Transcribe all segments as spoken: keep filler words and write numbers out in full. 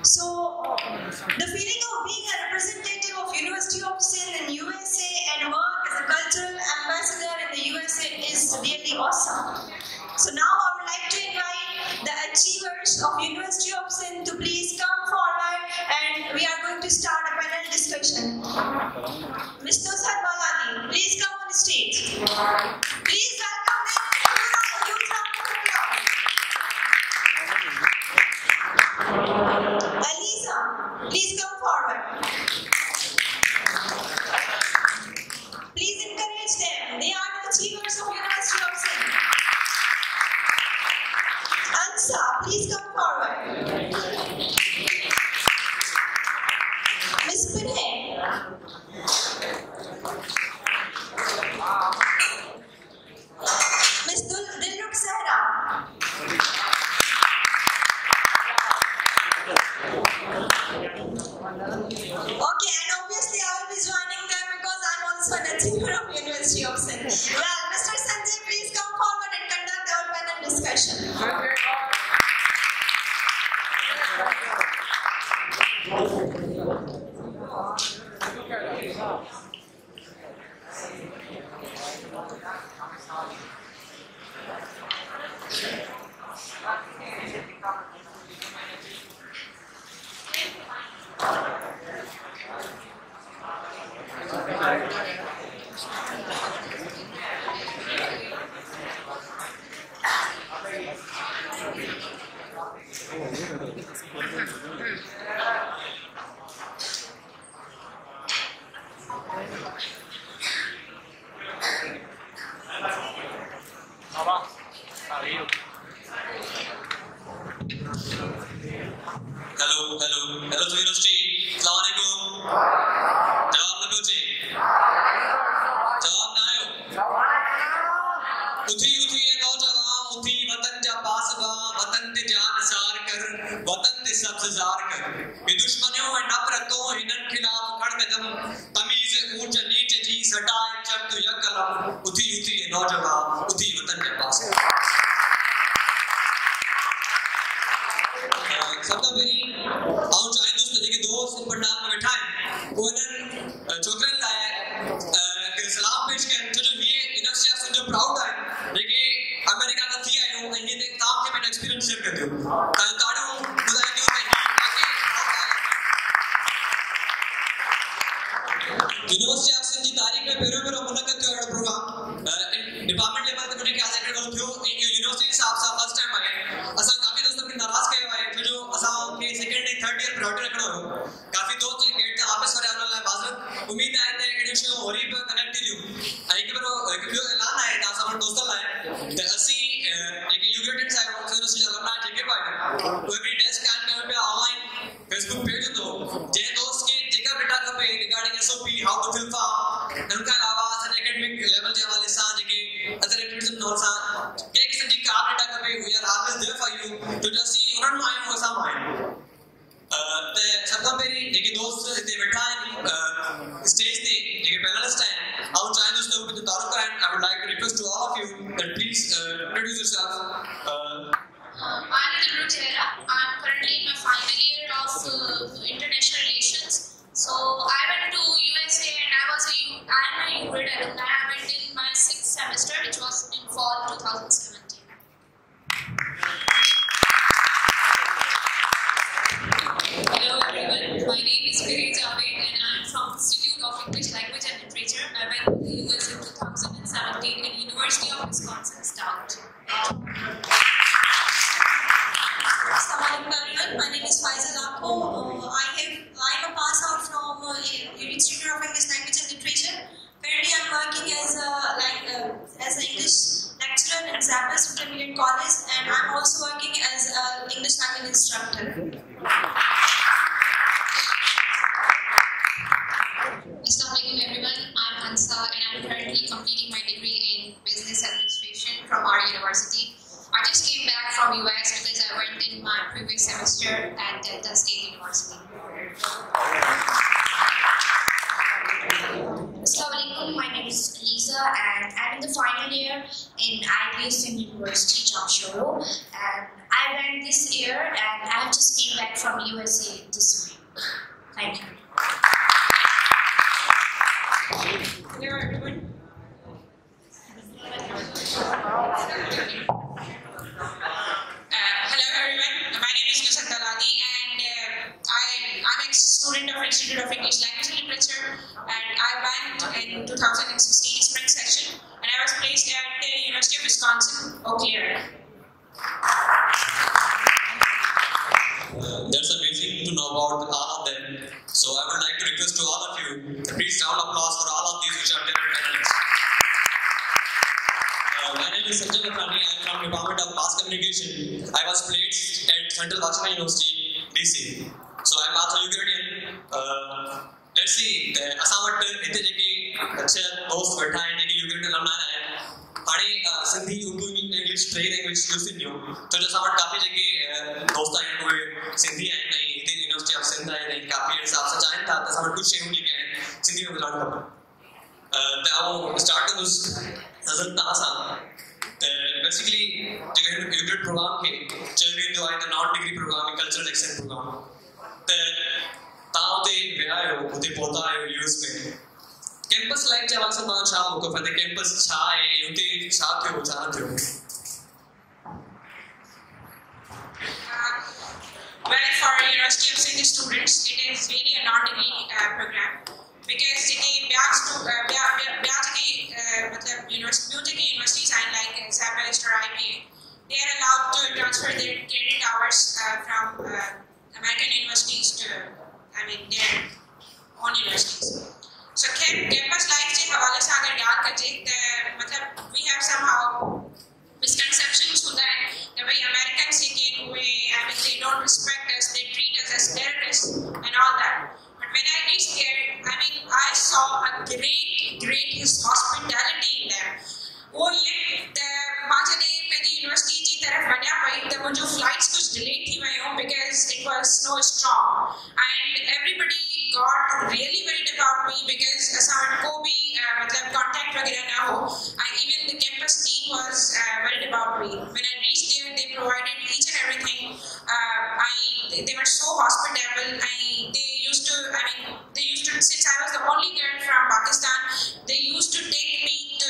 So, the feeling of being a representative of University of Sindh in U S A and work as a cultural ambassador in the U S A is really awesome. So now I would like to invite the achievers of University of Sindh to please come forward, and we are going to start a panel discussion. Mister Nusrat Baladi, please come on the stage. Please welcome them. Alisa, please come forward. Please encourage them. They are the achievers of University of Sindh. Ansa, please come forward. Miss Pinay. Miss Dilruk Sehra. Okay, and obviously I will be joining them because I'm also an achiever of University of Sindh. Well, Mister Sanjay, please come forward and conduct our panel discussion. Hello, hello, hello to University. Assalamualaikum. Jawab na puche. Jawab na ayo. Uthi uthi ye nौजवान uthi वतन जा पासवा वतन ते जान सार कर वतन ते सब्ज़ार कर ये दुश्मनियों में नफरतों हिनन खिलाफ खड़ कदम तमीज़ ऊंच नीच जी सटाए चर तो यक कलम उठी उठी ये नौजवान उठी वतन जा पासवा सबका मेरी आउं चाहे दोस्त जेके दोस्त पंडाल में बैठा है वो इन्हनि छोकरनि लाइ सलाम पेश कनि छो जो हीअ यूनिवर्सिटी ऑफ सिंध जो प्राउड आहे जेके अमेरिका खां थी आहियूं ऐं हीअ ते तव्हांखे पंहिंजो एक्सपीरियंस शेयर कंदियूं तव्हां ॾाढो ॿुधाईंदियूं त यूनिवर्सिटी ऑफ सिंध जी तारीख़ में पहिरियों भेरो मुनक़द थियो अहिड़ो प्रोग्राम डिपार्टमेंट लेवल ते मुंहिंजे ख्याल से हिकिड़ो थियो ऐं इहो यूनिवर्सिटी हिसाब सां फर्स्ट टाइम आहे असां काफ़ी दोस्तनि खे नाराज़ कयो आहे छो जो असांखे सेकेंड ऐं थर्ड ईयर प्रायोरिटी रखिणो हुयो काफ़ी दोस्त गेट ते वापसि वरिया हुन लाइ माज़रत उमेद आहे त अहिड़ियूं शयूं वरी बि कनेक्ट थींदियूं ऐं हिकु भेरो हिकु ॿियो ऐलान आहे तव्हां सां दोस्तनि लाइ त असीं जेके यूग्रेटेड्स आहियूं यूनिवर्सिटी जा अलमनाई जेके बि आहियूं उहे बि डेस्क काइम कयूं पिया ऑनलाइन फेसबुक पेज हूंदो जंहिं दोस्त खे जेका डेटा खपे regarding S O P how to fill form उन खां अलावा असांजे एकेडमिक लेवल जे हवाले सां जेके अदर एक्टिविटीज़ नॉल सां कंहिं क़िस्म जी का डेटा खपे we are always there for you जो असीं उन्हनि मां आहियूं असां मां आहियूं त सभ खां पहिरीं जेके दोस्त हिते वेठा आहिनि स्टेज ते जेके पैनलिस्ट आहिनि आउं चाहींदुसि त उहे पंहिंजो तारुफ़ कराइनि I would like to request to all of you that please introduce yourself I'm Dilruk Sehra. I'm currently in my final year of uh, international relations. So I went to U S A and I was a U I'm a U Grid alumni. I went in my sixth semester, which was in fall twenty seventeen. Hello everyone. My name is Piri Javed and I'm from Institute of English Language and Literature. I went to the U S in twenty seventeen at University of Wisconsin Stout. My name is Faiza Lakho. Uh, I have I am a pass out from uh, Institute of English Language and Literature. Currently, I am working as a like uh, as an English lecturer in Zappos Intermediate College, and I am also working as an English language instructor. Assalamualaikum everyone. I'm Ansa, and I'm currently completing my degree in business administration from our university. I just came back from U S because I went in my previous semester at Delta State University. Assalamualaikum, my name is Elise Ashiza, and I'm in the final year in I B S M University, Jamshoro, and I went this year, and I have just came back from U S A this week. Thank you. Hello everyone. Uh, hello everyone. My name is Nusrat Dalali, and uh, I I'm a student of Institute of English Language and Literature, and I went in two thousand sixteen spring session, and I was placed at the University of Wisconsin, Eau Claire. Uh, that's amazing to know about all of them. So I would like to request to all of you, please round of applause for all of these which are different panelists. Uh, my name is Sanjay Lakhani. I am from Department of Mass Communication. I was placed at Central Washington University, D C. So I am also Ukrainian. Uh, let's see, असां वटि हिते जेके अच्छे दोस्त वेठा आहिनि जेके Ukraine alumni आहिनि हाणे Sindhi Urdu English टे लैंग्वेज यूज़ थींदियूं त असां वटि काफ़ी जेके दोस्त आहिनि उहे सिंधी आहिनि ऐं हिते यूनिवर्सिटी ऑफ सिंध आहे ऐं काफ़ी हिसाब सां चाहिनि था त असां वटि कुझु शयूं जेके आहिनि सिंधी में मिलणु खपनि त आउं स्टार्ट कंदुसि नज़र तव्हां सां त बेसिकली जेके यूक्रेन प्रोग्राम खे चयो वेंदो आहे त non degree programme cultural exchange programme त तव्हां हुते विया आहियो हुते पहुता आहियो यूएस में कैंपस लाइफ जे हवाले सां तव्हां छा मौक़िफ़ आहे त कैंपस छा आहे हुते छा थियो छा न थियो Well, for University of Sindh students, it is really a non-degree uh, program because जेके ॿिया ॿिया ॿिया जेके मतलब यूनिवर्सिटी universities आहिनि like Sabist or I B A, they are allowed to transfer their credit hours uh, from uh, American universities to, I mean, their own universities. So campus life के हवाले से अगर याद करें तो मतलब we have somehow misconceptions होता है कि भाई Americans के हुए, I mean they don't respect us, they treat us as terrorists and all that. But when I reached there, I mean I saw a great, great hospitality in them. वो ये माजने मेरी university की तरफ बढ़ा पाई तो मुझे flights कुछ delay थी वयों because it was snow storm and everybody got really worried about me because असां को भी मतलब contact वगैरह ना हो and even the campus team was uh, worried about me. When I reached there, they provided each and everything. Uh, I they, they were so hospitable and they used to, I mean they used to, since I was the only girl from Pakistan, they used to take me to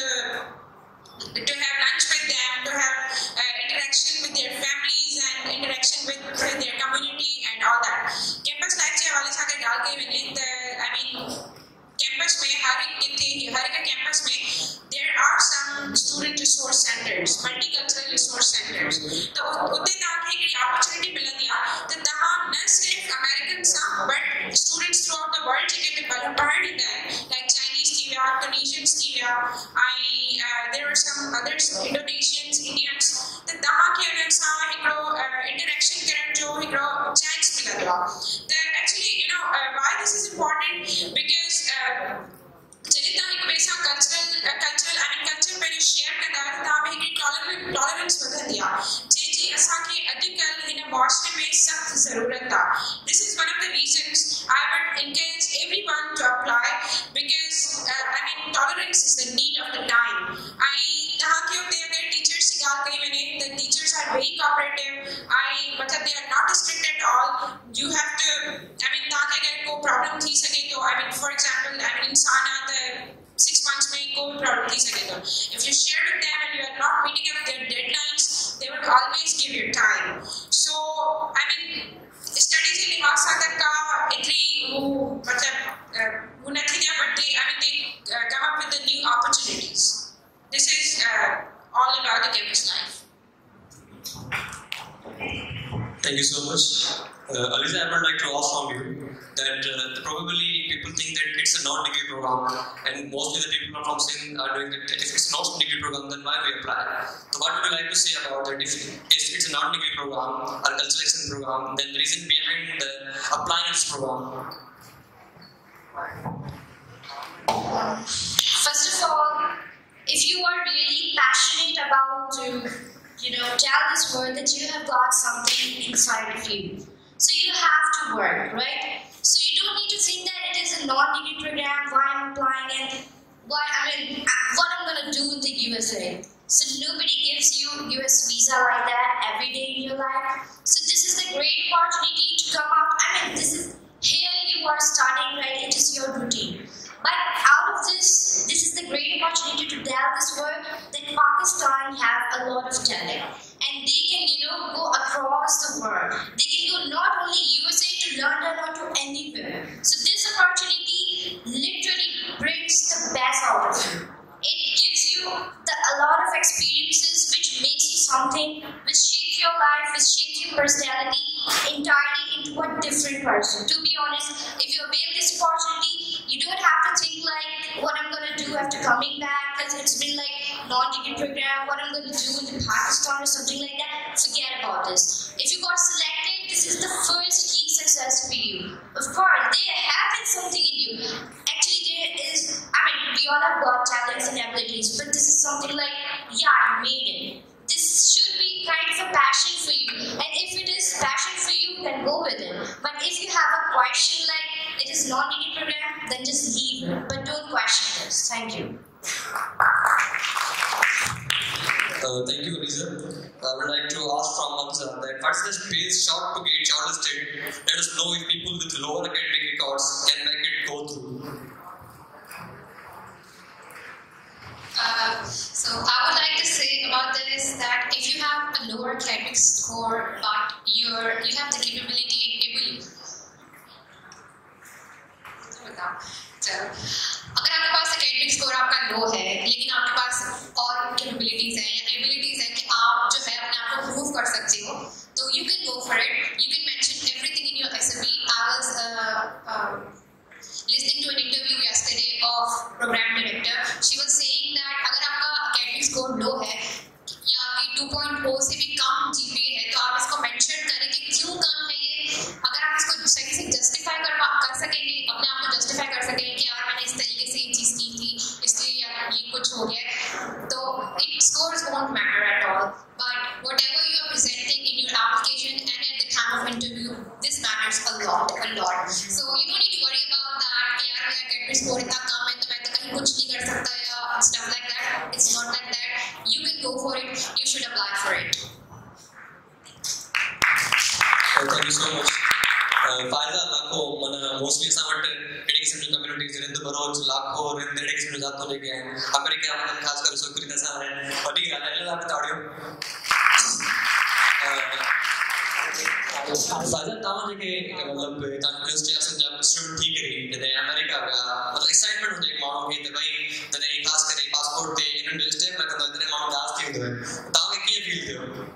to have lunch with them, to have uh, interaction with their families and interaction with, with their community and all that. Campus life के हवाले से अगर डाल के मैंने I mean campus में हर एक के हर एक campus में there are some student resource centers, multicultural resource centers. तो उतने ताकि एक opportunity मिलती है तो तहाँ न सिर्फ Americans but students throughout the world जिके develop पढ़ रहे हैं like Chinese थी या Tunisians थी या I uh, there were some others Indonesians, Indians. तो तहाँ के उन्हें साथ हिकड़ो interaction करने जो हिकड़ो chance मिला था. The actually you know uh, why this is important because जितना एक वैसा cultural cultural I mean culture पे जो share करता है तो हमें एक tolerance tolerance बता दिया. जे जे असां के अधिकल इन माशरे में सख्त जरूरत था. This is one of the reasons I would encourage everyone to apply because uh, I mean tolerance is the need of the time. I तहाँ के होते अगर teachers की बात करी मैंने the teachers are very cooperative. I मतलब they are not strict at all. You have to I mean तहाँ के अगर कोई problem थी सके तो I mean for example I mean इंसान आता six months में कोई problem थी सके तो if you share with them and you are not meeting up their deadlines, they will always give you time. So I mean studies के लिहाज से तक का इतनी वो मतलब वो नहीं दिया but they I mean they uh, come up with the new opportunities. This is uh, all about the campus life. Thank you so much. Uh, Aliza, I would like to ask from you that uh, probably people think that it's a non-degree program and mostly the people from Sindh are doing that. If it's not a degree program, then why we apply? So what would you like to say about that? If, if it's a non-degree program or cultural exchange program, then the reason behind the applying this program? First of all, if you are really passionate about to, you know, tell this world that you have got something inside of you. So you have to work, right? So you don't need to think that it is a non-degree program, why I'm applying it. what I mean, what I'm gonna do in the U S A. So nobody gives you U S visa like that every day in your life. So this is the great opportunity to come out. I mean, this is here you are starting, right? It is your routine. But out of this, this is the great opportunity to tell this world that Pakistan have a lot of talent. And they can, you know, go across the world. They can go not only U S A to London or to anywhere. So this opportunity literally brings the best out of you. It gives you the, a lot of experiences which makes you something, which shapes your life, which shapes your personality entirely into a different person. To be honest, if you avail this opportunity, you don't have to think like what I'm gonna do after coming back, because it's been like non-degree program, what I'm gonna do in Pakistan or something like that. Forget about this. If you got selected, this is the first key success for you. Of course, there have been something in you. Actually, there is, I mean, we all have got talents and abilities, but this is something like, yeah, I made it. This should be kind of a passion for you. And if it is passion for you, then go with it. But if you have a question like, it is non-degree program, then just leave it. But don't question this. Thank you. Uh, thank you, Lisa. I would like to ask from Hamza that what's the space short to get shortlisted? Let us know if people with lower academic records can make it go through. Uh, so I would like to say about this that if you have a lower academic score but you're you have the capability and ability, so अगर आपके पास academic score आपका low है लेकिन आपके पास और capabilities हैं या abilities हैं कि आप जो है अपने आप को prove कर सकते हो, तो you can go for it. You can mention everything in your S M E. I was uh, um, listening to an interview yesterday of program director. She was saying that अगर आपका academic score low है या आपकी two point oh से भी कम G P A है, तो आप इसको mention करें कि क्यों कम है ये. अगर आप इसको सही से justify कर कर सकेंगे, अपने आप को justify कर सकेंगे कि यार मैंने इस तरीके से ये चीज़ की थी, इसलिए यार ये कुछ हो गया, तो it scores won't matter at all. But whatever you are presenting in your application and at the time of interview, this matters a lot, a lot. So you don't need to worry about that. कि यार मेरा academic score इतना कम है तो मैं तो कहीं कुछ नहीं कर सकता या stuff like that. It's not like that. You can go for it. You should apply for it. Well, thank you so much. फायदा लाखों मना मोस्टली सामट एडुकेशन कम्युनिटीज रिंद बरोच लाखों रिंद एडुकेशन जातो लेके हैं अमेरिका में खास कर सो करी दसा है बड़ी गाल है ला बताड़ियो फायदा तावन के मतलब ता यूनिवर्सिटी असन जब स्टूडेंट थी करी जने अमेरिका का मतलब एक्साइटमेंट हो जाए मानो के भाई जने खास करे पासपोर्ट ते इन स्टेप लगंदो जने मानो दास थी होवे तावे की फील थियो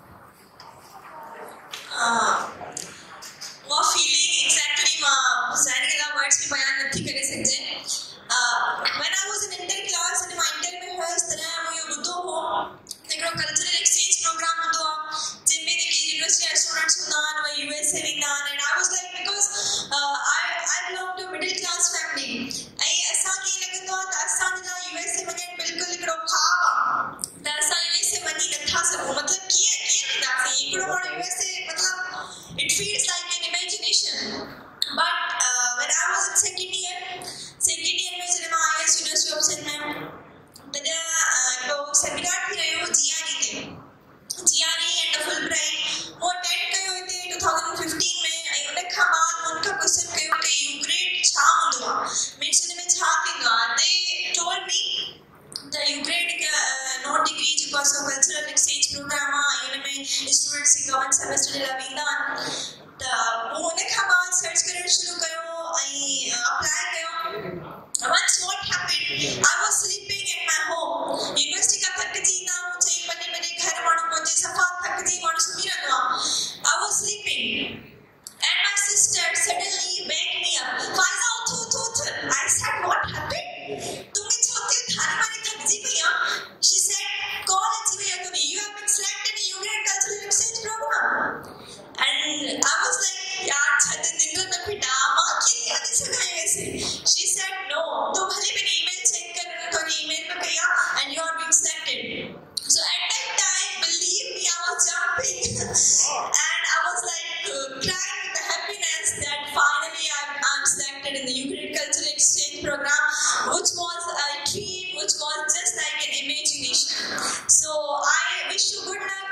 हां वो फीलिंग एग्जैक्टली मां सारे के वर्ड्स में बयान नहीं कर सकते. When I was in inter class and my inter में हर तरह मुझे बुद्धो हो हिकिड़ो कल्चरल एक्सचेंज प्रोग्राम हूंदो आहे जंहिंमें जेके यूनिवर्सिटी स्टूडेंट्स हूंदा आहिनि उहे यूएसए वेंदा आहिनि and I was like because I I belong to middle class family ऐं असांखे लॻंदो आहे त असांजा यूएसए वञणु बिल्कुलु हिकिड़ो ख़्वाबु आहे त असां यूएसए वञी नथा सघूं मतिलबु कीअं कीअं वेंदासीं हिकिड़ो माण्हू यूएसए मतिलबु it feels like an imagination. But uh, when I was in second year, second year में जब मैं आई एस यूनिवर्सिटी ऑफ सिंध में तॾहिं तो सेमिनार थी रहियो जीआरई ते जीआरई एंड फुल ब्राइट वो अटेंड कयो हिते twenty fifteen में ऐं उन खां बाद उन खां क्वेश्चन कयो त यू ग्रेड छा हूंदो आहे मीन्स हिन में छा थींदो आहे they told me the you grade not degree जेको असां कल्चरल एक्सचेंज प्रोग्राम आहे हुन में स्टूडेंट्स खे वन सेमेस्टर लाइ वेंदा आहिनि त मूं हुन खां बाद सर्च करणु शुरू कयो ऐं अप्लाई कयो. Once what happened, I was sleeping at my home. University का थकजी ईंदा आहियूं चई पंजे बजे घर माण्हू पहुचे सफ़ा थकजी माण्हू सुम्ही रहंदो आहे. I was sleeping and my sister suddenly waked me up. Faiza uthu uthu uthu. I said what happened? तुमने सोते थारी मारी थकजी पई आहे. She said कॉल अची वई आहे तुंहिंजी. You have been selected in U Grade Cultural Exchange Program. And I was like यार छत निंद्र न पिटा मां कीअं याद सघां वैसे. She said no. तो भले मैंने ईमेल चेक कर तो ईमेल में कया and you are being selected. So at that time, believe me, I was jumping and I was like uh, crying with the happiness that finally I'm, I'm selected in the U Grade Cultural Exchange Program, which was uh,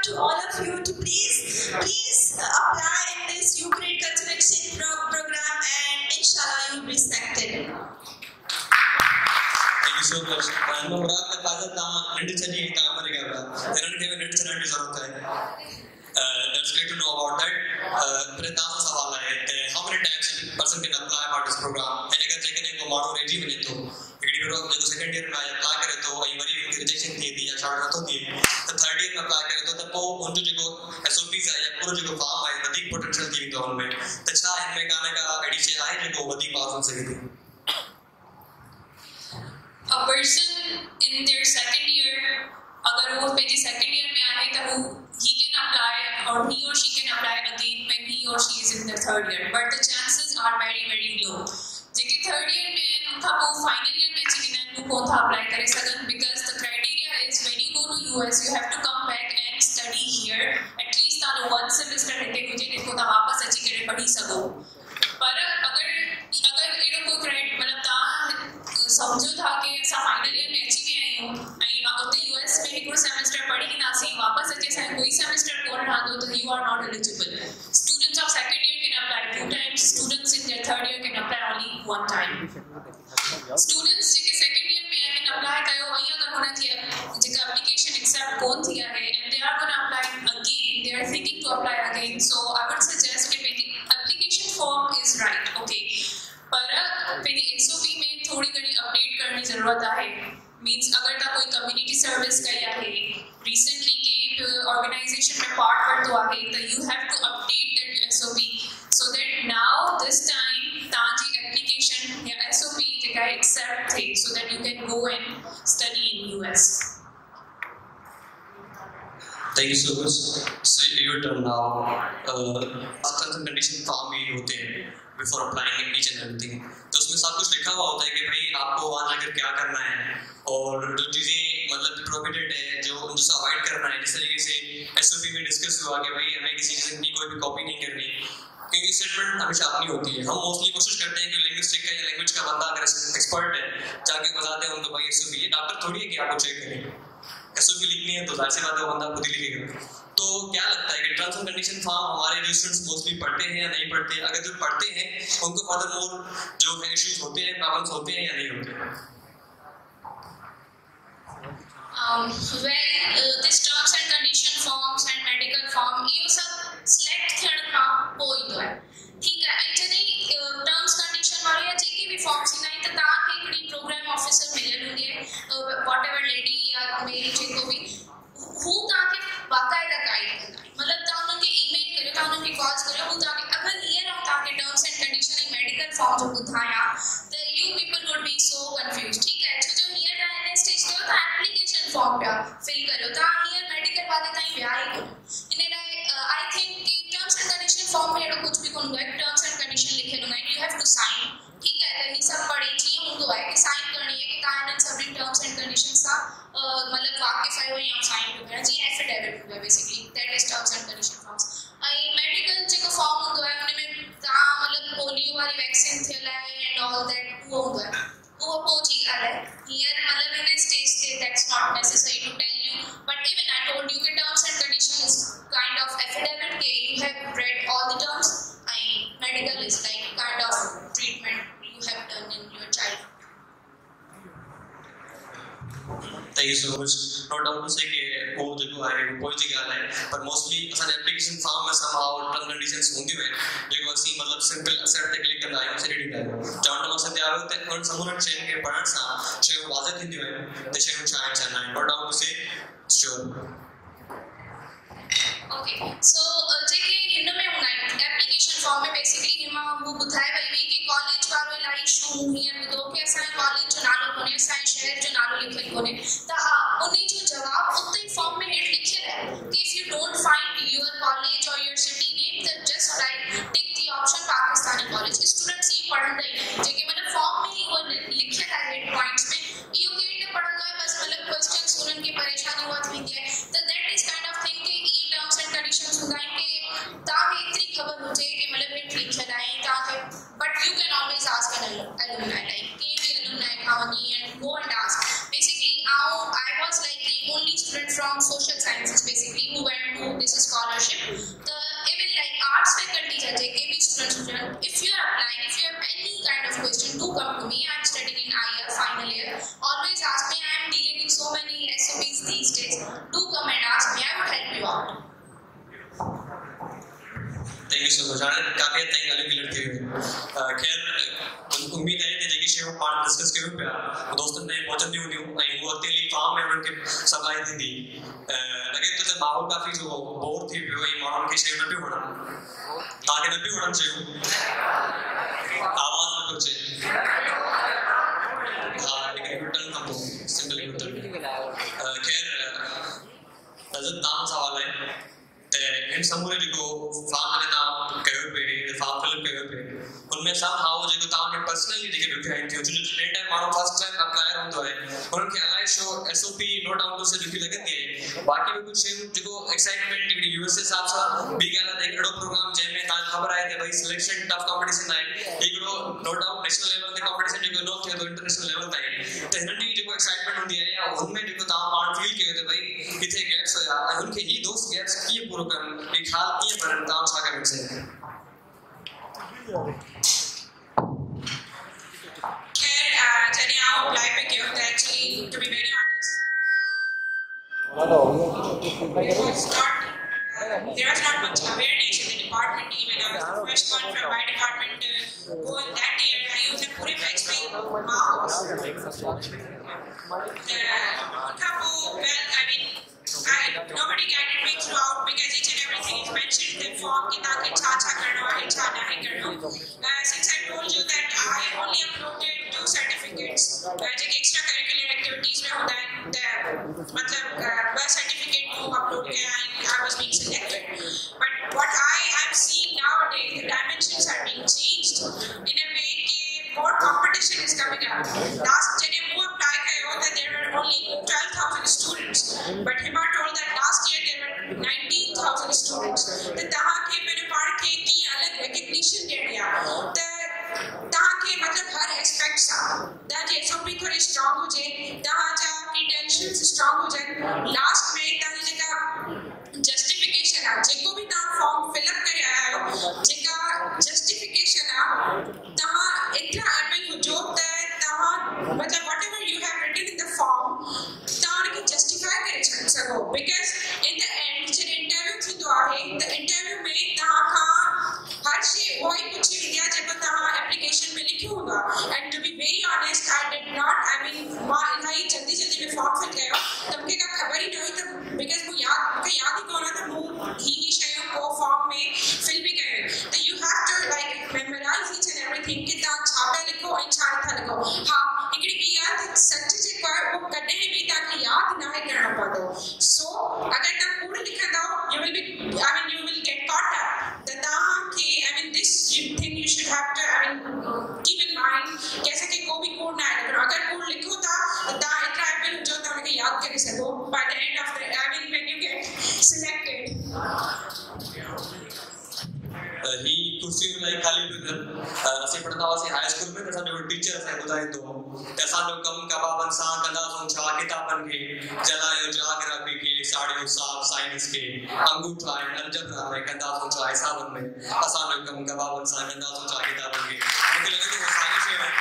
to all of you to please, please apply in this Ukraine Cultural Exchange pro program, and inshallah you will be selected. Thank you so much. And Murad ka fazat na nindchani ka amar gaya. Theran ke mein nindchana ki zarurat hai. That's great to know about that. Pratama sawal hai. How many times person can apply about this program? And agar jekne ko maro ready bane to degree karo jab second year mein apply kare to ai bari rejection thi di ya short to di तो third year में apply करे तो तब वो उनको जो S O Ps है या पूरा जो farm है वधी potential थी तो उनमें तो अच्छा इनमें गाने का addition आए जो वधी पास हो सके थी. A person in their second year, अगर वो पहले second year में आए तो वो he can apply or he or she can apply again when he or she is in the third year, but the chances are very very low. JK third year में उनका वो final year में चाहिए ना वो कौन था apply करे सकन because the criteria is when you go to U S you have to come back and study here at least on one semester रहते मुझे देखो तो वापस अच्छी करे पढ़ी सको. पर अगर अगर ये लोग को क्राइट मतलब ता समझो था कि ऐसा फाइनल ईयर में अच्छी में आई हूँ आई वापस U S में एक सेमेस्टर पढ़ी कि ना सी वापस अच्छे से कोई सेमेस्टर कोड ना दो तो you are not eligible. Students of second year can apply two times. Students in their third year can apply only one time. Students JK second year में can apply कयो वही अगर होना चाहिए जेका application accept कौन थिया है and they are gonna apply again. They are thinking to apply again. So I would suggest कि application form is right. Okay. पर पहले S O P में थोड़ी घनी अपडेट करने जरूरत है. मींस अगर ता कोई कम्युनिटी सर्विस कया है रिसेंटली के ऑर्गेनाइजेशन में पार्ट कर तो आगे तो you have to update that S O P so that now this time ताजी एप्लीकेशन या S O P जेका एक्सेप्ट थे so that you can go and study in U S. Thank you so much. So your turn now. Terms and condition form ही होते हैं before applying each and everything. तो उसमें सब कुछ लिखा हुआ होता है कि भाई आपको वहाँ जाकर क्या करना है और जो चीजें मतलब prohibited है जो उनसे अवॉइड करना है. जिस तरीके से S O P में डिस्कस हुआ कि भाई हमें किसी चीज की कोई भी कॉपी नहीं करनी क्योंकि स्टेटमेंट हमेशा अपनी होती है. हम मोस्टली कोशिश करते हैं कि लिंग्विस्टिक का या लैंग्वेज का बंदा अगर एक्सपर्ट है जाके बताते हैं उनको भाई S O P ये डॉक्टर थोड़ी है कि आपको चेक करें. S O P लिखनी है तो जाहिर सी बात है वो बंदा खुद ही लिखेगा. तो क्या लगता है कि टर्म्स एंड कंडीशन फॉर्म हमारे जो स्टूडेंट्स मोस्टली पढ़ते हैं या नहीं पढ़ते? अगर जो पढ़ते हैं उनको फर्दर मोर जो है इश्यूज होते हैं प्रॉब्लम्स होते हैं या नहीं होते हैं? Um, well, uh, this terms and condition forms and medical form ये सब select थियण खां पोइ ईंदो आहे. ठीक है. ऐं जॾहिं टर्म्स कंडीशन वारी या जेके बि फॉर्म्स ईंदा आहिनि त तव्हांखे हिकिड़ी प्रोग्राम ऑफिसर मिलियल हूंदी आहे वॉट एवर लेडी या मेल जेको बि हू तव्हांखे बाक़ाइदा गाइड कंदा आहिनि. मतिलबु तव्हां हुननि खे ईमेल करियो तव्हां हुननि खे कॉल्स करियो हू तव्हांखे अगरि हींअर आउं तव्हांखे टर्म्स एंड कंडीशन ऐं मेडिकल फॉर्म जो ॿुधायां त you people would be so confuse. ठीक है. छो जो हींअर तव्हां हिन स्टेज ते तव्हां एप्लीकेशन फॉर्म पिया फिल करियो तव्हां हींअर मेडिकल वारे ताईं विया ई कोन. इन लाइ आई थिंक कि टर्म्स एंड कंडीशन फॉर्म में अहिड़ो कुझु बि कोन हूंदो आहे. टर्म्स एंड कंडीशन लिखियल हूंदा आहिनि. You have to sign. ठीक है. त ही सभु पढ़ी जीअं हूंदो आहे कि साइन करणी आहे कि तव्हां हिननि सभिनी टर्म्स एंड कंडीशन सां मतलब वाकिफ़ आहियो या साइन टू करणु जीअं एफिडेविट हूंदो आहे basically that is terms and condition forms. ऐं मेडिकल जेको फॉर्म हूंदो आहे हुन में तव्हां मतलब पोलियो वारी वैक्सीन थियल आहे एंड ऑल दैट उहो हूंदो आहे. उहो पोइ जी ॻाल्हि आहे. हींअर मतलब हिन स्टेज ते that's not necessary to tell you but even I told you कि terms and condition is kind of affidavit के you have read all the terms ऐं medical is like kind of treatment you have done in your child. Thank you so much. No doubt to say कि वो जो है कोई जगह है पर मोस्टली असल एप्लीकेशन फॉर्म में somehow टर्म कंडीशंस होंगी हैं जो वैसी मतलब सिंपल एक्सेप्ट ते क्लिक करना है उसे रीडिंग करना है. जान मकसद ते आवे ते उन समूह चेन के पढ़ण सां शय वाज़ थींदी है ते शय चाहे चाहना है. No doubt to say sure. Okay. So जेके हिन में हूंदा आहिनि एप्लीकेशन फॉर्म में बेसिकली हिमा वो ॿुधाए वई हुई कि कॉलेज वारो इलाही इशू हीअं ॿुधो कि असांजे कॉलेज जो नालो कोन्हे असांजे शहर जो नालो लिखियलु कोन्हे त हा उन जो जवाब उते ई फॉर्म में हेठि लिखियलु आहे कि if you don't find your college और योर सिटी नेम त just right tick the option Pakistani college. Students ही पढ़ंदा ई आहिनि जेके मतलब फॉर्म में ई वो लिखियलु आहे हेठि पॉइंट्स में इहो केरु पढ़ंदो आहे बस मतलब क्वेश्चंस उन्हनि खे परेशानी हुआ थींदी आहे त that is kind of thing कि ई टर्म्स एंड कंडीशंस हूंदा आहिनि कि तव्हांखे एतिरी ख़बर हुजे कि मतलब हेठि लिखियलु आहे तव्हांखे but you can always ask an alumni like कंहिं बि alumni खां वञी and go and ask. Basically I I was like सो जाने काफी हद तक अलग अलग थे खैर उम्मीद है कि जेकी शेव पार्ट डिस्कस करूं पे दोस्तों ने मौजूद नहीं होनी आई वो अकेली फार्म में उनके सप्लाई थी दी लगे तो माहौल काफी जो बोर थी वो ये माहौल के शेव में भी होना ताकि न भी होना चाहिए आवाज में कुछ हाँ लेकिन रिटर्न का तो सिंपल रिटर्न खैर नजर ताम सवाल है ते इन समूरे जो फार्म में ना कहो पे फार्म फिल्म कहो पे उनमें सब हाउ जो ताम के पर्सनली देखे दुखे आई थी जो जो टाइम मानो फर्स्ट टाइम अप्लाई होतो है उनके अलाइ शो एसओपी नोट डाउन से दुखी लगती है बाकी में कुछ शेव जो एक्साइटमेंट डिग्री यूएसए साहब सा बी कहला देख एडो प्रोग्राम जे में ता खबर आए थे भाई सिलेक्शन टफ कंपटीशन है एकड़ो नो डाउट नेशनल लेवल ते कंपटीशन जो नो थे तो इंटरनेशनल लेवल ताई ते हिनडी जो एक्साइटमेंट होती है या उनमें जो ता पार्ट फील किए थे भाई किथे गैप्स हो या उनके ही दोस्त गैप्स किए पूरा कर एक हाल किए भरन ता छा कर से खैर जने आओ अप्लाई पे किया तो actually to be very honest it's not uh, there was not much awareness in the department even I was the first one from my department to go in that year I used a pure batch में माहौल couple well I mean I, nobody guided me throughout because each and everything is mentioned in the form कि ताकि छा छा करना है छा नहीं करना uh, since I told you that I only uploaded two certificates uh, जो कि extra curricular activities में होता है मतलब बस certificate को upload किया and I was being selected but what I am seeing nowadays the dimensions are being changed in a way कि more competition is coming up last जब वो apply किया होता there were only twelve thousand students but Hima told that last year there were nineteen thousand students तो तहाँ के मेरे पार के की अलग recognition दे दिया तो तहाँ के मतलब हर aspect सा तहाँ जे एसओपी थोड़ी strong हो जाए तहाँ जा credentials strong हो जाए last में तहाँ जगह justification आ जेको भी तहाँ form fill up करे आया हो जगह justification आ तहाँ इतना able हो जो तहाँ मतलब whatever you have written in the form तहाँ उनकी justify करे छन सको because in the end जब interview थी तो आहे the interview में तहाँ का हर शे वही पूछी विद्या जब तहाँ application में लिखी होगा and to be very honest I did not I mean माँ इलाही जल्दी जल्दी में form fill किया तब के का खबर ही नहीं हुई तब because वो याद मुझे याद ही कौन था वो ही ही शयों को form में fill भी गए तो you have to like memorize each and everything कि तहाँ छापे लिखो और छाड़ था लिखो हाँ इकड़ी की याद सच्चे से पर वो करने भी ताकि याद ना है करना पड़ो so अगर तब पूरा लिखा दो you will be I mean you will get caught up the तहाँ कि I mean this you think you should have to I mean keep in mind कैसे कि कोई भी कोड ना है अगर कोड लिखो था तहाँ इतना एपल जो तो उनके याद कर सको by the end of the I mean when you get selected ही कुर्सी में लाई खाली बिदर असी पढ़ता वासी हाई स्कूल में तसा जो टीचर है बताए तो तसा जो कम कबाबन सा कंदा सोचा किताबन के जलायो ज्योग्राफी के साड़ियो साफ साइंस के अंगूठा अलजब्रा में कंदा सोचा हिसाबन में तसा जो कम कबाबन सा कंदा सोचा किताबन के मुझे लगे तो वो सारी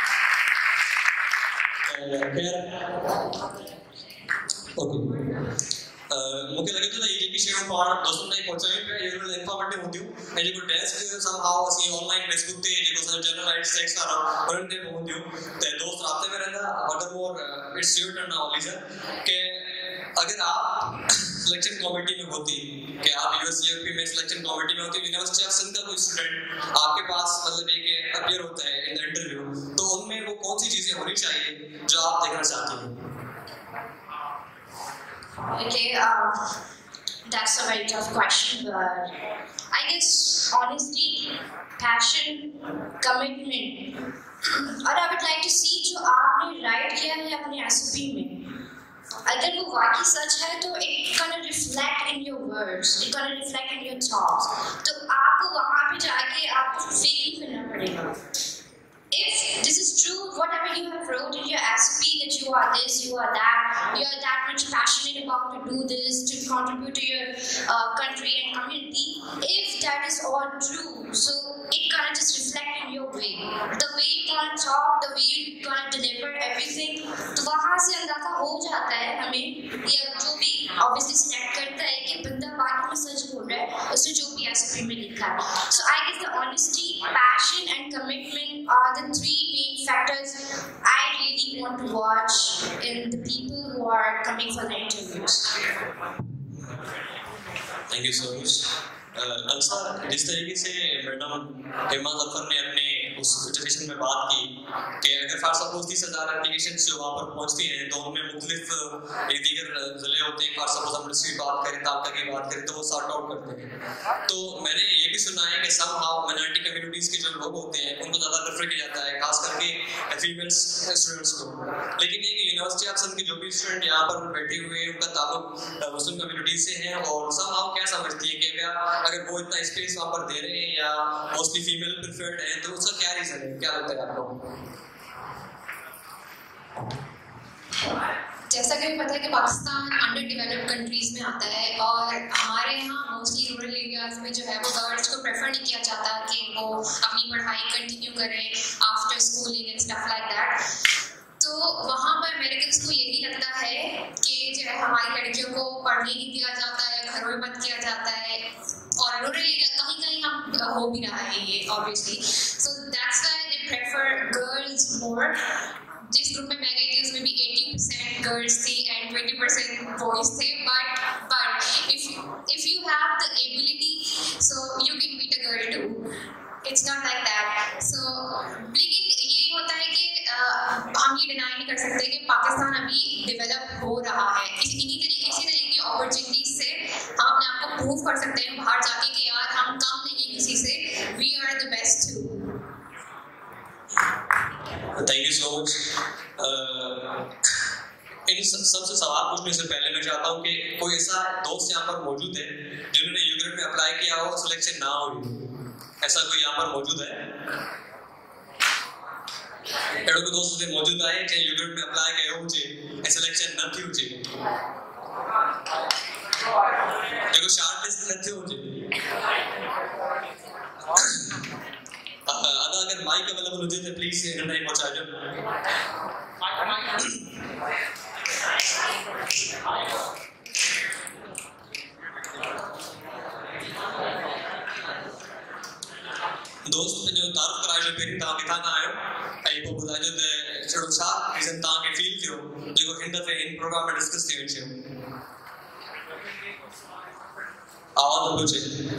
से खैर ओके मुझे लगे तो ये की शेयर पार दोस्तों ने पहुंचाई पे ये वाला इंफॉर्मेटिव होती हूं ये जो डेस्क समहाउ असली ऑनलाइन फेसबुक पे ये जो जनरल राइट्स टेक्स्ट आ रहा और उनके होती हूं ते दोस्त रास्ते में रहता अगर more it's your turn now leisure कि अगर आप सिलेक्शन कमेटी में होती कि आप यूएससीएफपी में सिलेक्शन कमेटी में होती यूनिवर्सिटी ऑफ सिंध का कोई स्टूडेंट आपके पास मतलब एक अपीयर होता है इन द इंटरव्यू तो उनमें वो कौन सी चीजें होनी चाहिए जो आप देखना चाहते हैं Okay, um, that's a very tough question, but I guess honesty, passion, commitment, और I would like to see जो आपने write किया है अपने S O P में, अगर वो वाकई सच है तो it gonna reflect in your words, it gonna reflect in your thoughts, तो आपको वहाँ पे जाके आपको fake करना पड़ेगा. If this is true, whatever you have wrote in your S O P that you are this, you are that, you are that much passionate about to do this, to contribute to your uh, country and community, if that is all true, so it gonna just reflect in your way, the way you gonna talk, the way you gonna deliver everything, तो वहाँ से अंदाजा हो जाता है हमें या जो भी obviously select करता है कि बंदा बाकी में सच बोल रहा है उसने जो भी S O P में लिखा है. So I thank you so much. Ansar, जिस तरीके से मैडम हेमा जफर ने अपने उस सिचुएशन में बात की कि अगर फॉर सपोज तीस हजार एप्लीकेशन जो वहाँ पर पहुँचती हैं तो उनमें मुख्तलिफ एक दीगर ज़िले होते हैं, फॉर सपोज हम इसकी बात करें, तालका की बात करें, तो वो सॉर्ट आउट करते हैं। तो मैंने ये भी सुना है कि सम हाउ माइनॉरिटी कम्युनिटीज़ के जो लोग होते हैं उनको ज़्यादा प्रेफर किया जाता है, खास करके फीमेल स्टूडेंट्स को। लेकिन एक यूनिवर्सिटी ऑफ सन के जो भी स्टूडेंट यहाँ पर बैठे हुए हैं उनका ताल्लुक मुस्लिम कम्युनिटी से है, और सम हाउ क्या समझती है कि अगर वो इतना स्पेस वहाँ पर दे रहे हैं या मोस्टली फीमेल प्रेफर्ड है, तो उसका क्या रीजन है, क्या लगता है आपको? जैसा कि पता है कि पाकिस्तान अंडर डेवलप्ड कंट्रीज में आता है और हमारे यहाँ मोस्टली रूरल एरियाज में जो है वो गर्ल्स को प्रेफर नहीं किया जाता कि वो अपनी पढ़ाई कंटिन्यू करें after schooling and stuff like that. तो वहाँ पर अमेरिकन्स को यही लगता है कि जो है हमारी लड़कियों को पढ़ने नहीं दिया जाता है, घरों में बंद किया जाता है, और रूरल एरिया कहीं कहीं हम हो भी रहा है ये obviously. So that's why they prefer girls more. जिस ग्रुप में मैं गई थी उसमें भी eighty percent गर्ल्स थी एंड twenty percent बॉयज थे, but but if if you have the ability so you can beat a girl too, it's not like that. So लेकिन यही होता है कि uh, हम ये डिनाई नहीं कर सकते कि पाकिस्तान अभी डेवलप हो रहा है। इन्हीं तरीके इसी तरीके की अपॉर्चुनिटीज से हम अपने आप को प्रूव कर सकते हैं बाहर जाके कि यार हम कम नहीं किसी से, we are the best too. Thank you so much. इन सबसे सवाल पूछने से पहले मैं चाहता हूँ कि कोई ऐसा दोस्त यहाँ पर मौजूद है जिन्होंने यूग्रेड में अप्लाई किया हो, सिलेक्शन ना हुई, ऐसा कोई यहाँ पर मौजूद है? एड़ो को दोस्त से मौजूद आए कि यूग्रेड में अप्लाई किया हो जे सिलेक्शन न थी जे, देखो शार्ट लिस्ट न थी जे। अदा अगर माइक अवेलेबल हो जाए तो प्लीज इन टाइम पहुंचा दो। दोस्त जो तारुफ कराए जो पेरी ता किथा ना आयो आई को बुधा जो छड़ो सा रीजन ता के फील कयो जो हिंद पे इन प्रोग्राम में डिस्कस थी छे आवाज पूछे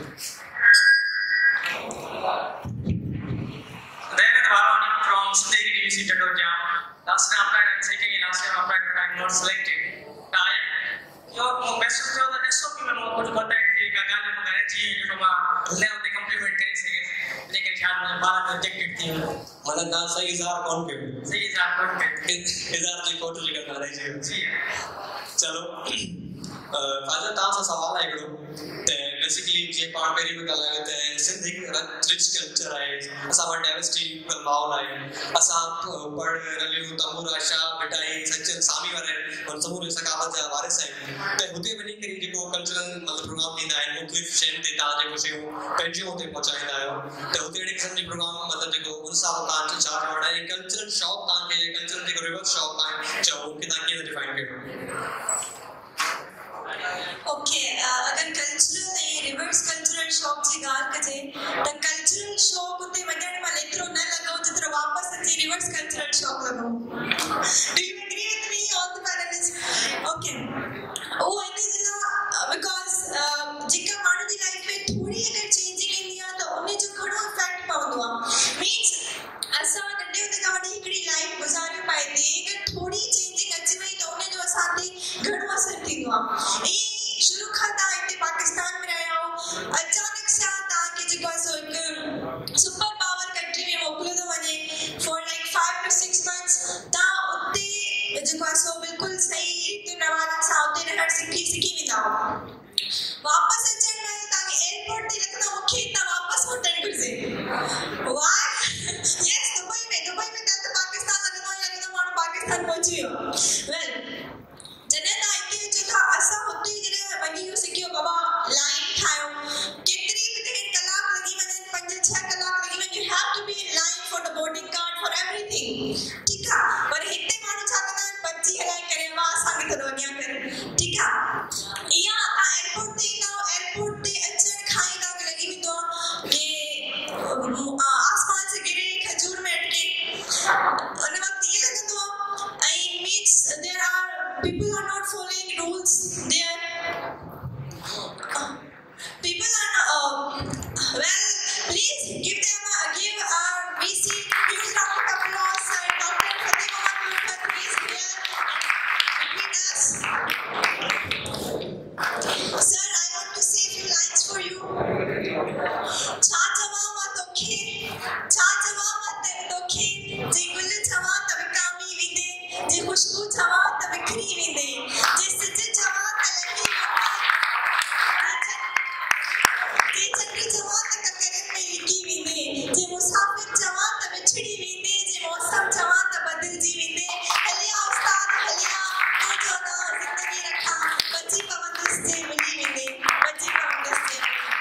David Varani from State University Tatoja. Last time I applied and second year, last time I applied but I'm not selected. I your best of the S O P में मुझे कुछ contact थी कि गाने वगैरह चाहिए जो मैं ले उन्हें compliment करे सके, लेकिन शायद मुझे बारह में rejected थी। मतलब ना सही इज़हार कौन के? सही इज़हार कौन के? इज़हार जी फोटो लेकर आ रहे हैं जी। चलो फाजल तासा सवाल है करो ते बेसिकली जे पाण पेरी में गलाए ते सिंधी रिच कल्चर है, असा वन डाइवर्सिटी पर माहौल है, असा पढ़ रलियो तमूरा शाह बिटाई सच्चन सामी वाले और समूरे सकाफत जा वारिस है ते हुते बनी करी जेको कल्चरल मतलब प्रोग्राम दी है मुख्तलिफ शहर ते ता जेको शे पेंजियो होते पहुंचाइंदा आयो ते हुते एक किस्म जी प्रोग्राम मतलब जेको उन साल ता च चार वड़ा है कल्चरल शॉक ता के कल्चरल जेको रिवर्स शॉक ता चाहो कि ता के डिफाइन करो। ओके अगर कल्चरल ऐं रिवर्स कल्चरल शॉक जी ॻाल्हि कजे त कल्चरल शॉक उते वञण महिल एतिरो न लॻो जेतिरो वापसि अची रिवर्स कल्चरल शॉक लॻो। Do you agree with me all the panelist? Okay उहो इन जे लाइ बिकॉज़ जेका माण्हू जी लाइफ में थोरी अगरि चेंजिंग ईंदी आहे त उन जो घणो इफेक्ट पवंदो आहे। मीन्स असां नंढे हूंदे खां वठी हिकिड़ी लाइफ गुज़ारियूं पाए थी, अगरि थोरी चेंजिंग अची वई त उन जो असां ते घणो असरु थींदो आहे। शुरू खां तव्हां हिते Pakistan Well, please give them a, give our V C huge round of applause. Sir, Doctor Fateh Mohammed Mulfat, he is here between us. Sir, I want to say a few lines for you. Cha jawa ma tokhe, cha jawa ma te tokhe, je gul jawa ta vikami vinde, je khushbu jawa ta vikhri vinde, je saj jawa ta lahi je chakri jawa ta kakaran mein liki vinde, je musafir jawa ta vichhdi vinde, je mausam jawa ta badal ji vinde. Haliya ustad haliya tu jo na zindagi rakha, bachi pavandus je mili vinde, bachi pavandus je.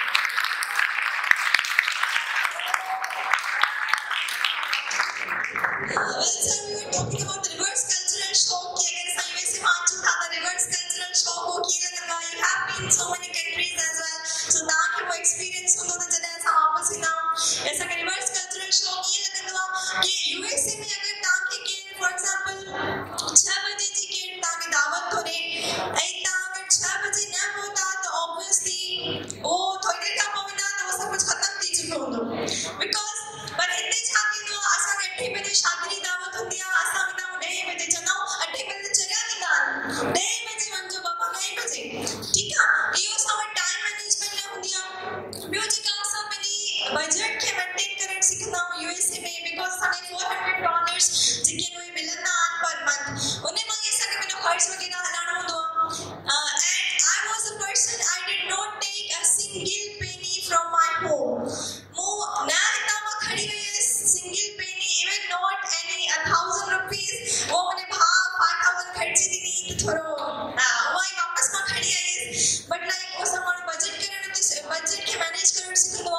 Well, sir, we were talking about the reverse cultural shock. कि अगर ऐसा U S A मान चुका था reverse cultural shock हो कि ना ना you have been in so many countries as well. So ताकि वो experience हो तो जब ऐसा वापस ही ना ऐसा कि reverse cultural shock ये लगता है कि U S A में अगर ताकि के for example छह बजे जी के ताकि दावत हो रही ऐ ताकि छह बजे ना होता तो obviously वो थोड़ी देर का पविना तो वो सब कुछ खत्म थी चुका होता because पर इतने छाती तो आसा अट्ठे बजे शादी दावत होती है आसा में ना ढाई बजे चलाओ अट्ठे बजे चला निकाल ढाई बजे मंजो बाबा ढाई बजे ठीक है ये सब टाइम मैनेजमेंट में होती है म्यूजिक का सब मेरी बजट के मेंटेन करने सीखना हूँ U S A में because साढ़े four hundred dollars जिनके नुए मिलना आन पर मंथ उन्हें मांगे सके मैंने खर्च वगैरह हलाना हो दो and I was a person I did not take a single penny from my home मो ना इतना मैं खड़ी हुई है single penny even not any a thousand rupees वो मैंने भाव five thousand खर्ची दी नहीं तो थोड़ा वो आई वापस मैं खड़ी आई but like वो सामान बजट करने तो बजट के मैनेज करने सीख दो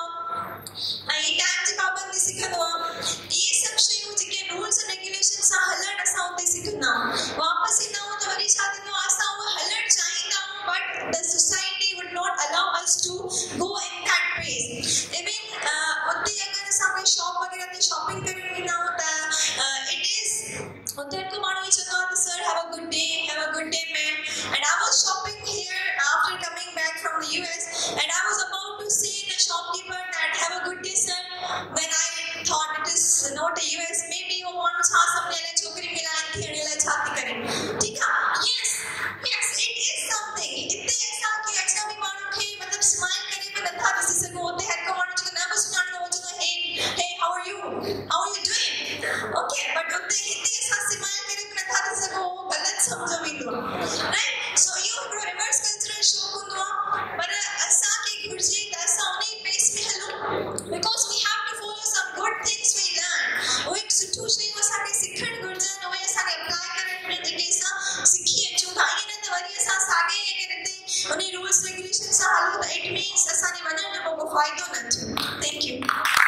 आई टाइम की पाबंदी सीख दो ये सब चीज़ों जिनके रूल्स एंड रेगुलेशन सा हलर्ट ऐसा होते सीखना वापस ही ना हो तो वही शादी में आसा वो हलर्ट चाहिए but the society would not allow us to go in that pace even उतने अगर सामने शॉप वगैरह की शॉपिंग करने ना होता it is उधर को मानो ये चलता है sir have a good day have a good day ma'am and I was shopping here after coming back from the U S and I was about to say the shopkeeper that have a good day sir when I thought it is not a U S maybe वो मानो छाछ अपने लिए छोकरी मिलाएं थी अने लिए छाती करें ठीक है yes yes it is something इतने ऐसा कि अच्छा भी मानो कि मतलब स्माइल करने में नथा किसी से वो होते हैं को मानो जो ना बस जान लो जो hey hey how are you how are you doing okay but उतने इतने ऐसा स्माइल करने में नथा किसी से वो गलत समझो भी दो right so you reverse cultural shock को दो पर ऐसा कि गुर्जी ऐसा उन्हीं पेस में hello because we have to follow some good things we learn वो एक सिचुएशन वो सारे सिखण गुर्जा नो ये सारे अप्लाई करने में जगह सा सीखिए जो भाई ने तो वरी ऐसा सागे ये करते उन्हीं रूल्स रेगुलेशन सा हाल तो इट मींस ऐसा नहीं वजन जो को फायदा न थैंक यू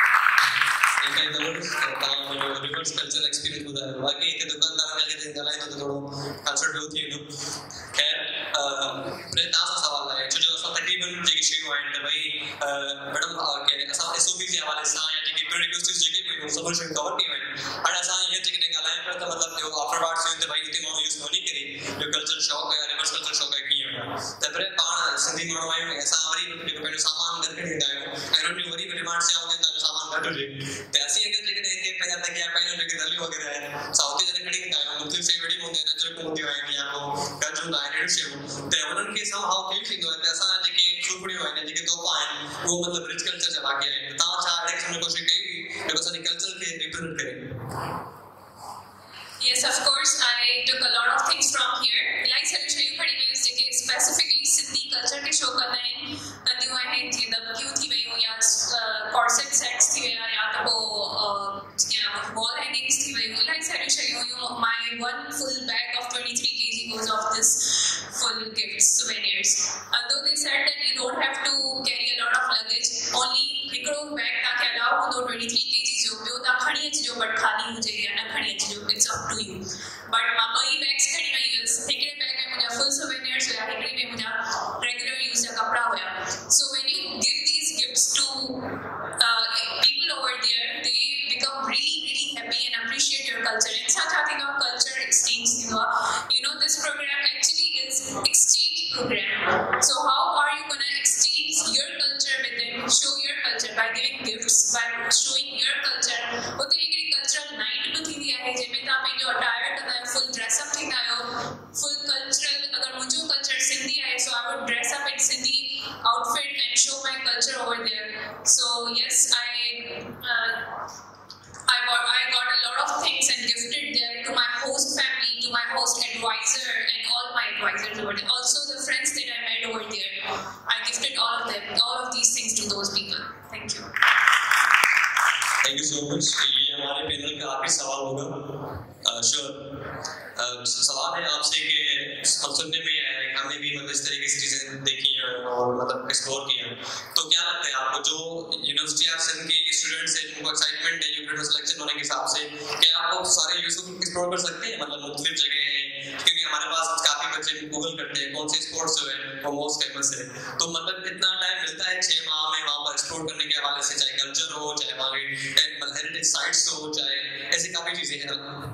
इनका इधर काम में रिवर्स कल्चरल एक्सपीरियंस होता है बाकी एक दुकानदार ने लेके गलाए तो थोड़ा कल्चर भी होती है तो खैर प्रयत्न सा सवाल है जो जो असा तकरीबन जेकी शे हुआ है भाई मैडम के असा एसओपी के हवाले से या जेकी प्रीरिक्विजिट्स जेके कोई सबर से कवर नहीं हुए और असा ये जेके गलाए पर तो मतलब जो आफ्टर वर्ड्स जो भाई इतने मानो यूज नहीं करी जो कल्चर शॉक है रिवर्स कल्चर शॉक है की है तबरे पाण सिंधी मानो आयो ऐसा वरी जो पहले सामान घर के दी आयो I don't know worry demand से आवने तो सामान घट हो जाए ऐसी अगर जगह देखे पे जाता क्या पहले जगह दली वगैरह है साउथ जगह खड़ी है मुझे से बड़ी होंगे नजर को होती है या को गजू ना है से ते उनन के सम हाउ फील थिंग है ऐसा जेके छुपड़ी है जेके तो पाए वो मतलब रिच कल्चर चला के है ता चार एक समय कोशिश करी देखो सनी कल्चर के रिप्रेजेंट करे Yes, of course. I took a lot of things from here. Like Salisha, you खड़ी हुई उस जगह specifically सिंधी culture के show करना है नदी हुआ है कि दब क्यों थी वही हो या corset sets थी या या तो वो या wall hangings थी वही हो. Like Salisha, you you my one full bag of twenty-three kilograms goes of this full gifts souvenirs. Although they said that you don't have to carry a lot of luggage, only हिकड़ो bag ताकि allow हो तो twenty-three kilograms जो ॿियो तव्हां खणी अचिजो but ख़ाली हुजे या न खणी अचिजो it's up to you but मां ॿई बैग्स खणी वई हुयसि हिकिड़े बैग में मुंहिंजा फुल सोवेनियर्स हुया हिकिड़े में मुंहिंजा रेगुलर यूज़ जा कपिड़ा हुया so when you give these gifts to people over there they become really really happy and appreciate your culture इन छा छा थींदो आहे कल्चर एक्सचेंज थींदो आहे you know this program actually is exchange program so how are you gonna exchange culture over there. So yes, I uh, I got I got a lot of things and gifted there to my host family, to my host advisor, and all my advisors over there. Also the friends that I met over there, I gifted all of them, all of these things to those people. Thank you. Thank you so much. ये हमारे panel का आखिरी सवाल होगा. Sure सवाल है आपसे कि हम सुनने में आया है, हमने भी मतलब इस तरीके से चीजें देखी हैं और मतलब एक्सप्लोर किया. तो क्या लगता है आपको जो यूनिवर्सिटी ऑफ सिंध के स्टूडेंट्स हैं जिनको एक्साइटमेंट है यूनिवर्सिटी में सिलेक्शन होने के हिसाब से, क्या आप लोग सारे यूनिवर्सिटी एक्सप्लोर कर सकते हैं? मतलब मुख्तलिफ जगह हैं क्योंकि हमारे पास काफी बच्चे गूगल करते हैं कौन से स्पोर्ट्स जो है वो मोस्ट फेमस है. तो मतलब इतना टाइम मिलता है छह माह में वहाँ पर एक्सप्लोर करने के हवाले से, चाहे कल्चर हो, चाहे वहाँ के हेरिटेज साइट्स हो, चाहे ऐसी काफी चीजें हैं.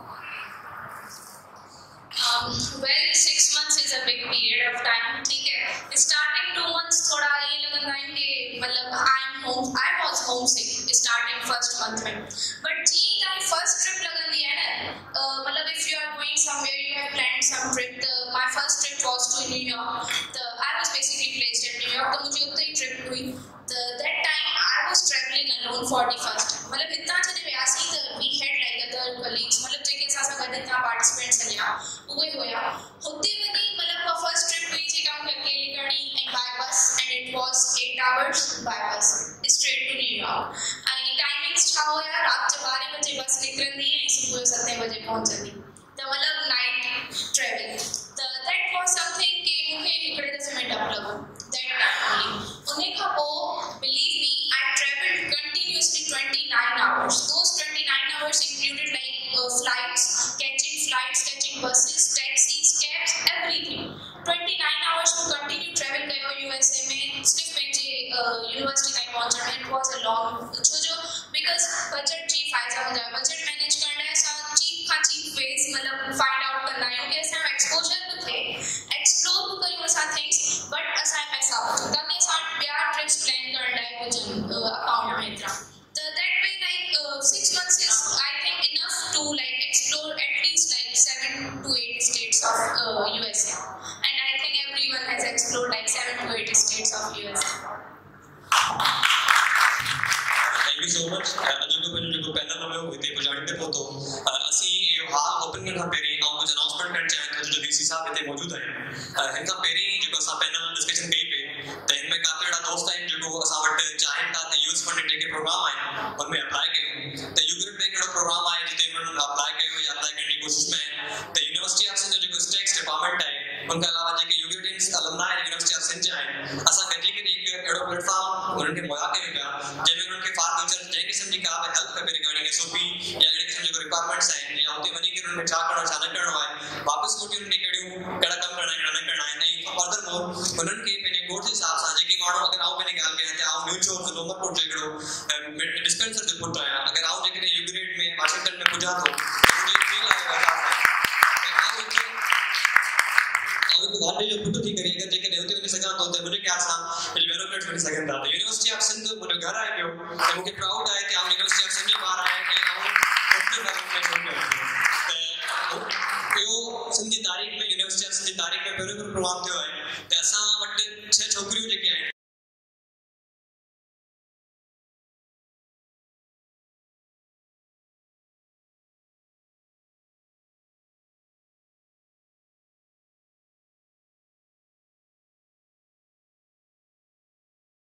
Um, well, six months is a big period of time. ठीक है. Starting two months थोड़ा ये लगता है कि मतलब I'm home, I was homesick starting first month में. But जी तारी first trip लगती है ना, मतलब if you are going somewhere, you have planned some trip. The, my first trip was to New York. The I was basically placed in New York. तो मुझे उतनी trip हुई. The that time I was traveling alone for the first time. मतलब इतना जने व्यासी the we had like other colleagues. मतलब जेके साथ साथ इतना participants लिया. हुए होया. होते हुए मतलब का first trip हुई थी काम करके लेकड़ी and by bus and it was eight hours by bus straight to New York. And timings था होया रात के बारह बजे बस निकलती है सुबह सात बजे पहुंच जाती. तो मतलब night travel. The that was something कि मुझे इकड़े दस मिनट अब लगो. That time only. उन्हें खपो believe me I traveled continuously twenty-nine hours. Those twenty-nine hours included like uh, flights, catching flights, catching buses, taxis, cabs, everything. twenty-nine hours to continue travel करो U S A में सिर्फ मेरे university तक पहुंचना. It was a long जो जो because budget chief फायदा हो जाए budget manage करना है साथ चीफ का चीफ ways मतलब find out करना है कि ऐसे हम exposure तो थे explore तो करी वो साथ things but ऐसा पैसा बचो ताकि साथ प्यार trips plan करना है कुछ account में इतना. So that way like uh, six months is I think enough to like explore at least like seven to eight states of uh, U S A. And I think everyone has explored like seven to eight states of U S A. Thank you so much. Ajay को पहले जो panel में हुए थे बुझाने थे वो तो असी हाल ओपन करना पेरी आऊँ कुछ अनाउंसमेंट करना चाहें तो जो डीसी साहब इतने मौजूद हैं इनका पेरी जो असा पैनल डिस्कशन कई पे तो इनमें काफी बड़ा दोस्त हैं जो असा वट चाहें था तो यूथ फंड के प्रोग्राम आए उनमें अप्लाई करूँ तो यूग्रेड बैंक का प्रोग्राम आए जितने उन्होंने अप्लाई करूँ या अप्लाई करने की कोशिश में तो यूनिवर्सिटी ऑफ सिंध जो स्टेक्स डिपार्टमेंट है उनके अलावा जो यूग्रेड अलमनाई यूनिवर्सिटी ऑफ सिंध आए असा गजी के एक एड़ो प्लेटफॉर्म उन्होंने मुहैया कयो पिया जंहिंमें उन्हनि खे फार फ्यूचर जंहिं क़िस्म जी का बि हेल्प खपे रिगार्डिंग एसओपी या अहिड़े क़िस्म जो रिक्वायरमेंट्स आहिनि या हुते वञी करे उन्हनि में छा करणो छा न करणो आहे वापसि मोटी उन्हनि खे कहिड़ियूं कहिड़ा कम करणा कहिड़ा न करणा आहिनि ऐं फर्दर मोर उन्हनि खे पंहिंजे कोर्स जे हिसाब सां जेके माण्हू अगरि आउं पंहिंजी ॻाल्हि कयां त आउं न्यू चोर जो डोमरकोट जो हिकिड़ो डिस्पेंसर जो पुटु आहियां अगरि आउं जेकॾहिं यूग्रेड में वाशिंगटन में पुॼां थो त मुंहिंजी फील आहे गांधी जो पुटु थी करे अगर जेके हुते वञी सघां थो त मुंहिंजे ख्याल सां डेवलपमेंट वञी सघनि था. त यूनिवर्सिटी ऑफ सिंध मुंहिंजो घर आहे पियो त मूंखे प्राउड आहे कि आउं यूनिवर्सिटी ऑफ सिंध जो ॿार आहियां ऐं आउं त इहो सिंध जी तारीख़ में यूनिवर्सिटी ऑफ सिंध जी तारीख़ में पहिरियों भेरो प्रोग्राम थियो आहे